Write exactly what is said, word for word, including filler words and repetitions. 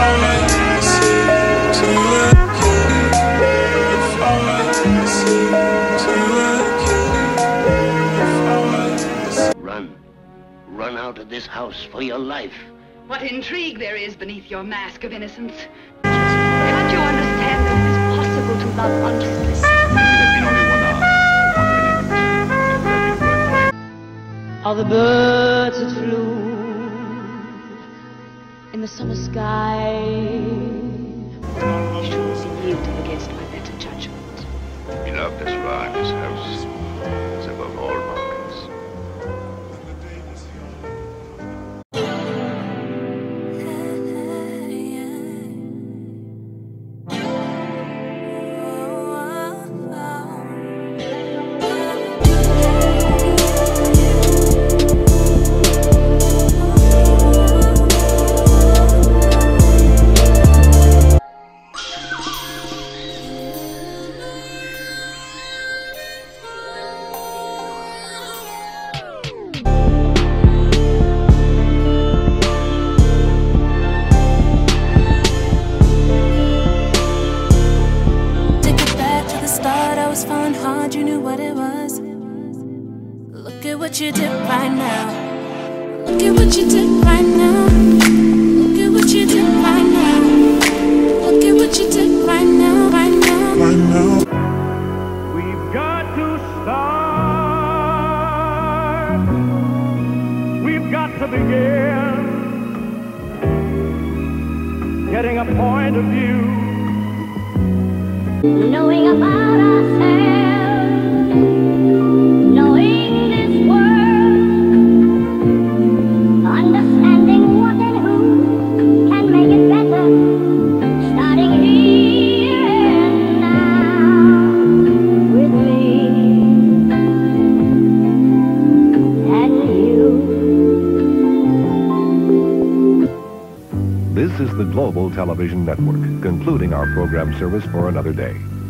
Run. Run out of this house for your life. What intrigue there is beneath your mask of innocence. Can't you understand that it is possible to love honestly? It has been only one hour, one minute. It would have been worth All the birds that flew in the summer sky. You shouldn't be yielding against my better judgment. Beloved, as you are in this house, is above all mountains. Falling hard, you knew what it was. Look at what you did right now. Look at what you did right now. Look at what you did right now. Look at what you did right now, right now, right now. We've got to start. We've got to begin getting a point of view. Knowing about ourselves, knowing this world, understanding what and who can make it better, starting here and now with me and you. This is the Global Television Network, concluding our program service for another day.